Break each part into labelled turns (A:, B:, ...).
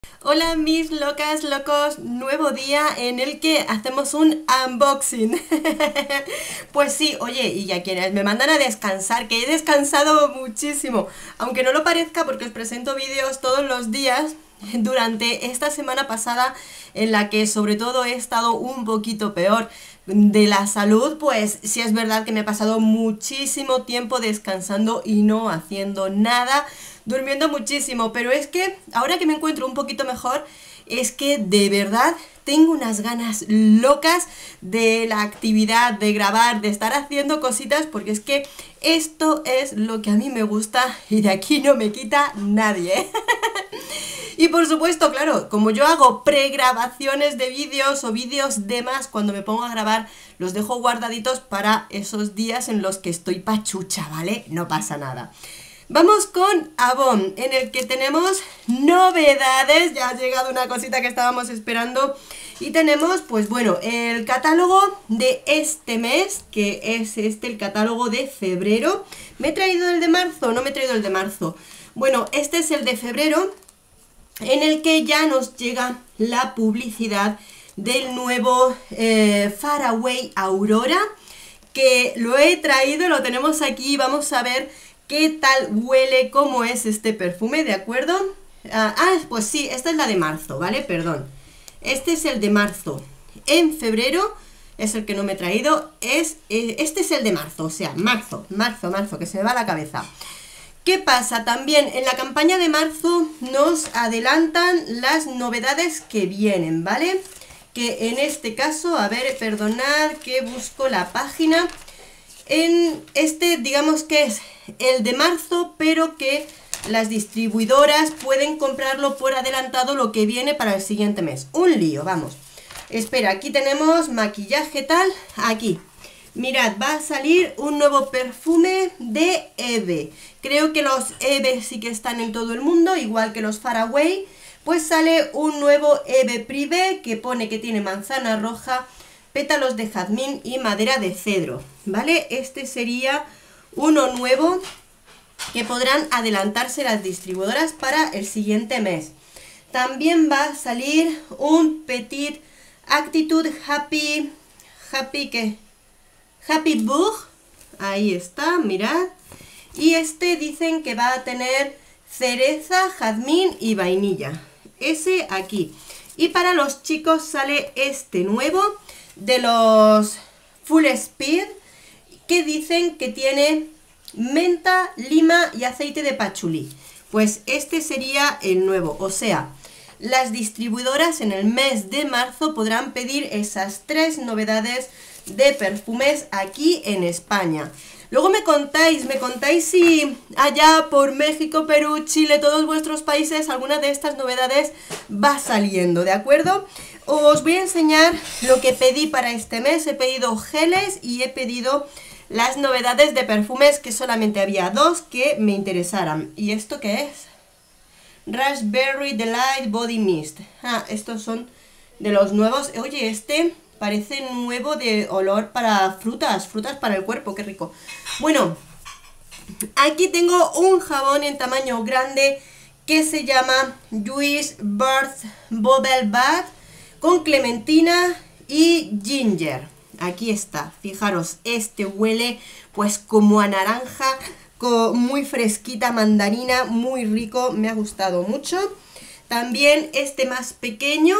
A: Hola mis locas, locos, nuevo día en el que hacemos un unboxing. Pues sí, oye, y a quienes me mandan a descansar, que he descansado muchísimo, aunque no lo parezca porque os presento vídeos todos los días durante esta semana pasada en la que sobre todo he estado un poquito peor de la salud, pues sí es verdad que me he pasado muchísimo tiempo descansando y no haciendo nada, durmiendo muchísimo, pero es que ahora que me encuentro un poquito mejor, es que de verdad tengo unas ganas locas de la actividad, de grabar, de estar haciendo cositas, porque es que esto es lo que a mí me gusta y de aquí no me quita nadie, ¿eh? Y por supuesto, claro, como yo hago pregrabaciones de vídeos o vídeos de más, cuando me pongo a grabar, los dejo guardaditos para esos días en los que estoy pachucha, ¿vale? No pasa nada. Vamos con Avon, en el que tenemos novedades. Ya ha llegado una cosita que estábamos esperando. Y tenemos, pues bueno, el catálogo de este mes, que es el catálogo de febrero. ¿Me he traído el de marzo? No me he traído el de marzo. Bueno, este es el de febrero, en el que ya nos llega la publicidad del nuevo Faraway Aurora, que lo he traído, lo tenemos aquí, vamos a ver qué tal huele, cómo es este perfume, ¿de acuerdo? Pues sí, esta es la de marzo, ¿vale? Perdón. Este es el de marzo. En febrero es el que no me he traído, este es el de marzo, o sea, marzo, que se me va la cabeza. ¿Qué pasa? También en la campaña de marzo nos adelantan las novedades que vienen, ¿vale? Que en este caso, a ver, perdonad que busco la página. En este, digamos que es el de marzo, pero que las distribuidoras pueden comprarlo por adelantado lo que viene para el siguiente mes. Un lío, vamos. Espera, aquí tenemos maquillaje tal, aquí. Mirad, va a salir un nuevo perfume de Eve. Creo que los Eve sí que están en todo el mundo, igual que los Faraway. Pues sale un nuevo Eve Privé que pone que tiene manzana roja, pétalos de jazmín y madera de cedro, ¿vale? Este sería uno nuevo que podrán adelantarse las distribuidoras para el siguiente mes. También va a salir un Petit Actitude Happy Bug, ahí está, mirad. Y este dicen que va a tener cereza, jazmín y vainilla. Ese aquí. Y para los chicos sale este nuevo de los Full Speed, que dicen que tiene menta, lima y aceite de pachulí. Pues este sería el nuevo, o sea, las distribuidoras en el mes de marzo podrán pedir esas tres novedades de perfumes aquí en España. Luego me contáis si allá por México, Perú, Chile, todos vuestros países, alguna de estas novedades va saliendo, ¿de acuerdo? Os voy a enseñar lo que pedí para este mes. He pedido geles y he pedido las novedades de perfumes, que solamente había dos que me interesaran. ¿Y esto qué es? Raspberry Delight Body Mist. Estos son de los nuevos. Oye, este parece nuevo, de olor para frutas para el cuerpo, qué rico. Bueno, aquí tengo un jabón en tamaño grande que se llama Juice Burst Bubble Bath con clementina y ginger. Aquí está, fijaros, este huele pues como a naranja, muy fresquita, mandarina, muy rico, me ha gustado mucho. También este más pequeño,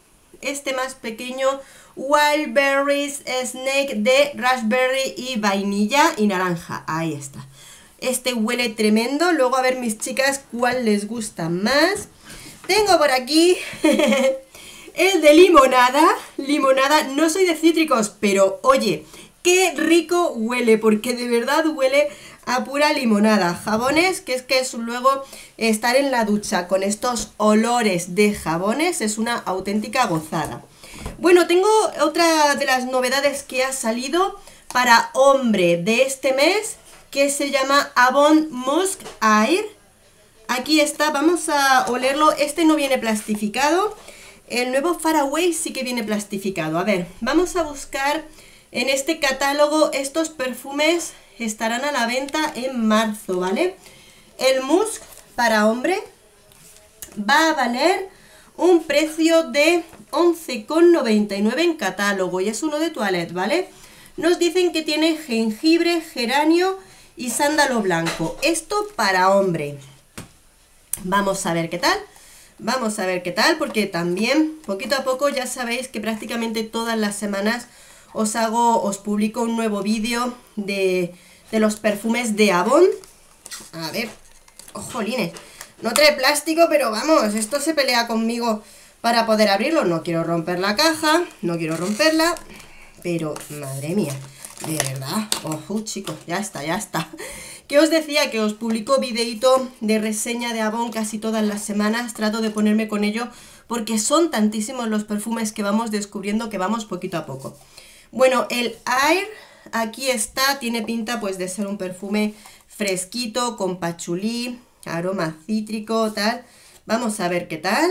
A: Wild Berries Snake de raspberry y vainilla y naranja. Ahí está. Este huele tremendo. Luego a ver mis chicas cuál les gusta más. Tengo por aquí el de limonada. No soy de cítricos, pero oye, qué rico huele, porque de verdad huele a pura limonada. Jabones, que es luego estar en la ducha con estos olores de jabones es una auténtica gozada. Bueno, tengo otra de las novedades que ha salido para hombre de este mes, que se llama Avon Musk Air. Aquí está, vamos a olerlo. Este no viene plastificado. El nuevo Faraway sí que viene plastificado. A ver, vamos a buscar en este catálogo. Estos perfumes estarán a la venta en marzo, ¿vale? El Musk para hombre va a valer un precio de 11,99 en catálogo y es uno de toilette, ¿vale? Nos dicen que tiene jengibre, geranio y sándalo blanco. Esto para hombre. Vamos a ver qué tal. Vamos a ver qué tal, porque también poquito a poco ya sabéis que prácticamente todas las semanas os publico un nuevo vídeo de los perfumes de Avon. A ver, ojolines, no trae plástico, pero vamos, esto se pelea conmigo para poder abrirlo. No quiero romper la caja, no quiero romperla, pero madre mía, de verdad, ojo chicos, ya está, ya está. Que os decía que os publico videito de reseña de Avon casi todas las semanas, trato de ponerme con ello porque son tantísimos los perfumes que vamos descubriendo que vamos poquito a poco. Bueno, el Air, aquí está, tiene pinta pues de ser un perfume fresquito, con pachulí, aroma cítrico, tal. Vamos a ver qué tal.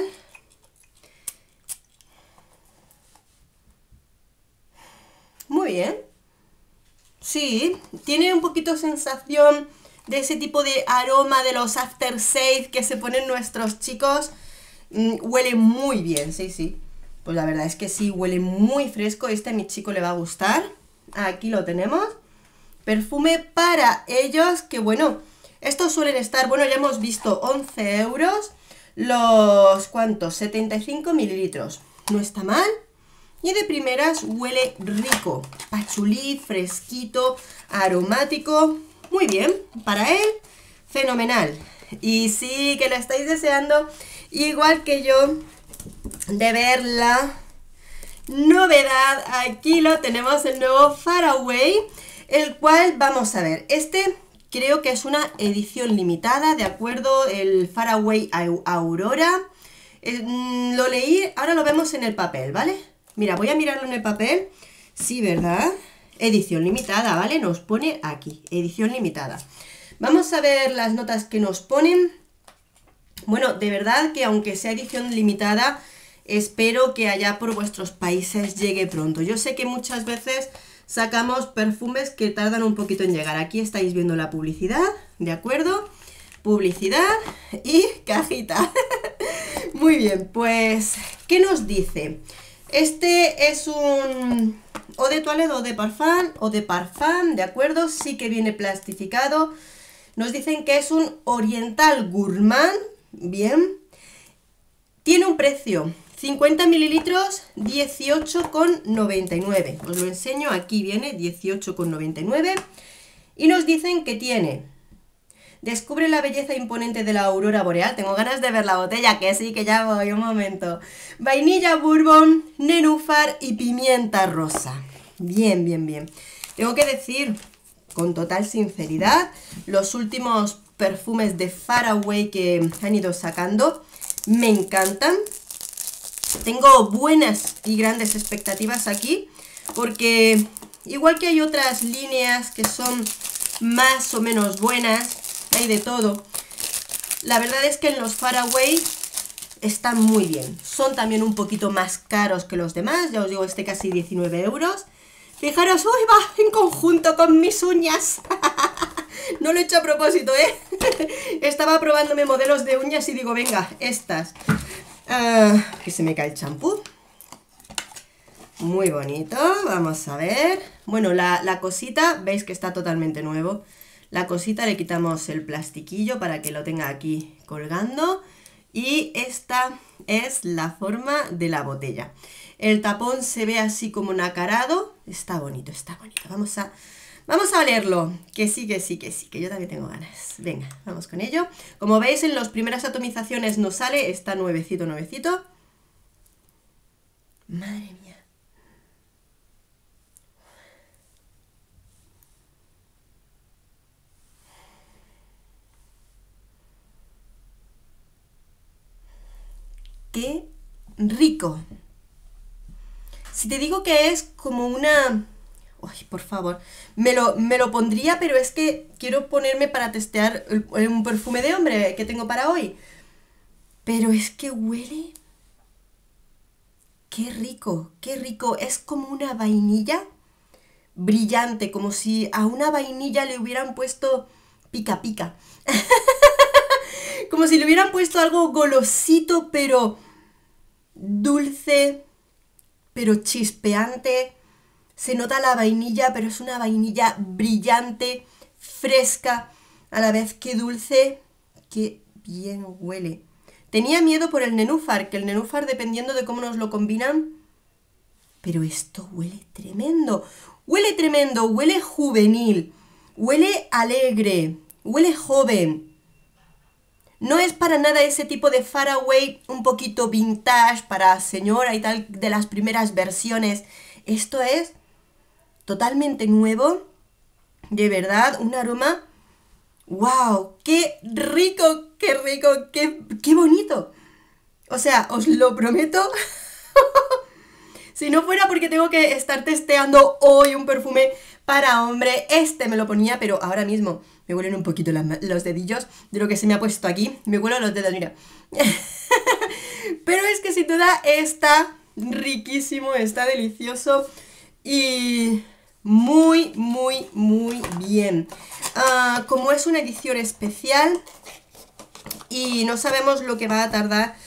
A: Muy bien. Sí, tiene un poquito sensación de ese tipo de aroma de los aftershave que se ponen nuestros chicos. Huele muy bien, sí, sí. Pues la verdad es que sí, huele muy fresco. Este a mi chico le va a gustar. Aquí lo tenemos. Perfume para ellos, que bueno, estos suelen estar, bueno, ya hemos visto 11 euros. Los, ¿cuántos? 75 mililitros. No está mal. Y de primeras huele rico, pachulí, fresquito, aromático, muy bien, para él, fenomenal. Y sí, que lo estáis deseando, igual que yo, de ver la novedad. Aquí lo tenemos, el nuevo Far Away, el cual, vamos a ver, este creo que es una edición limitada, ¿de acuerdo? El Far Away Aurora, lo leí, ahora lo vemos en el papel, ¿vale? Mira, voy a mirarlo en el papel. Sí, ¿verdad? Edición limitada, ¿vale? Nos pone aquí, edición limitada. Vamos a ver las notas que nos ponen. Bueno, de verdad que aunque sea edición limitada, espero que allá por vuestros países llegue pronto. Yo sé que muchas veces sacamos perfumes que tardan un poquito en llegar. Aquí estáis viendo la publicidad, ¿de acuerdo? Publicidad y cajita. Muy bien, pues, ¿qué nos dice? Este es un eau de toilette o de parfum, ¿de acuerdo? Sí que viene plastificado. Nos dicen que es un Oriental Gourmand, bien. Tiene un precio, 50 mililitros, 18,99. Os lo enseño, aquí viene 18,99. Y nos dicen que tiene... Descubre la belleza imponente de la aurora boreal. Tengo ganas de ver la botella, que sí, que ya voy, un momento. Vainilla bourbon, nenúfar y pimienta rosa. Bien, bien, bien. Tengo que decir, con total sinceridad, los últimos perfumes de Far Away que han ido sacando me encantan. Tengo buenas y grandes expectativas aquí, porque igual que hay otras líneas que son más o menos buenas, hay de todo. La verdad es que en los Far Away están muy bien. Son también un poquito más caros que los demás. Ya os digo, este casi 19 euros. Fijaros, ¡uy, va! En conjunto con mis uñas. No lo he hecho a propósito, ¿eh? Estaba probándome modelos de uñas y digo, venga, estas. Que se me cae el champú. Muy bonito. Vamos a ver. Bueno, la cosita, veis que está totalmente nuevo. La cosita le quitamos el plastiquillo para que lo tenga aquí colgando. Y esta es la forma de la botella. El tapón se ve así como nacarado. Está bonito, está bonito. Vamos a olerlo. Que sí, que sí, que sí, que yo también tengo ganas. Venga, vamos con ello. Como veis, en las primeras atomizaciones no sale. Está nuevecito, nuevecito. Madre mía. ¡Qué rico! Si te digo que es como una... ¡Ay, por favor! Me lo pondría, pero es que quiero ponerme para testear un perfume de hombre que tengo para hoy. Pero es que huele... ¡Qué rico! ¡Qué rico! Es como una vainilla brillante, como si a una vainilla le hubieran puesto pica pica. Como si le hubieran puesto algo golosito, pero dulce, pero chispeante. Se nota la vainilla, pero es una vainilla brillante, fresca, a la vez que dulce. Qué bien huele. Tenía miedo por el nenúfar, que el nenúfar, dependiendo de cómo nos lo combinan, pero esto huele tremendo, huele juvenil, huele alegre, huele joven. No es para nada ese tipo de faraway un poquito vintage para señora y tal, de las primeras versiones. Esto es totalmente nuevo, de verdad, un aroma. ¡Wow! ¡Qué rico! ¡Qué rico! ¡Qué bonito! O sea, os lo prometo. Si no fuera porque tengo que estar testeando hoy un perfume para hombre, este me lo ponía, pero ahora mismo me huelen un poquito los dedillos de lo que se me ha puesto aquí. Me huelo los dedos, mira. Pero es que sin duda está riquísimo, está delicioso y muy, muy, muy bien. Como es una edición especial y no sabemos lo que va a tardar,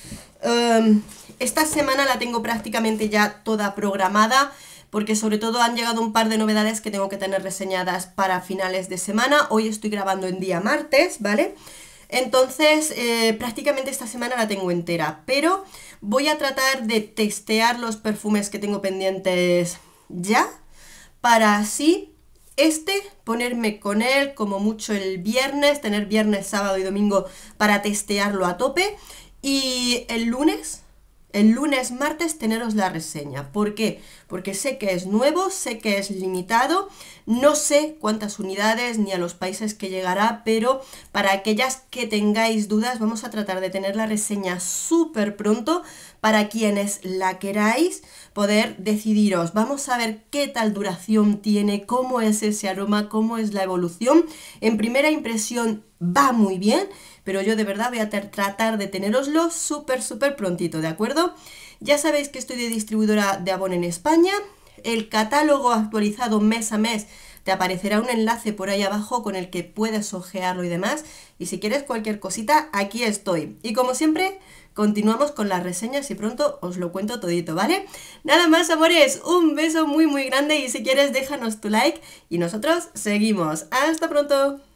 A: esta semana la tengo prácticamente ya toda programada, porque sobre todo han llegado un par de novedades que tengo que tener reseñadas para finales de semana. Hoy estoy grabando en día martes, ¿vale? Entonces, prácticamente esta semana la tengo entera, pero voy a tratar de testear los perfumes que tengo pendientes ya, para así ponerme con él como mucho el viernes, tener viernes, sábado y domingo para testearlo a tope, y el lunes, martes, teneros la reseña. ¿Por qué? Porque sé que es nuevo, sé que es limitado, no sé cuántas unidades ni a los países que llegará, pero para aquellas que tengáis dudas, vamos a tratar de tener la reseña súper pronto para quienes la queráis poder decidiros. Vamos a ver qué tal duración tiene, cómo es ese aroma, cómo es la evolución. En primera impresión va muy bien, pero yo de verdad voy a tratar de teneroslo súper, súper prontito, ¿de acuerdo? Ya sabéis que estoy de distribuidora de Avon en España. El catálogo actualizado mes a mes, te aparecerá un enlace por ahí abajo con el que puedes ojearlo y demás. Y si quieres cualquier cosita, aquí estoy. Y como siempre, continuamos con las reseñas y pronto os lo cuento todito, ¿vale? Nada más, amores, un beso muy, muy grande y si quieres déjanos tu like y nosotros seguimos. ¡Hasta pronto!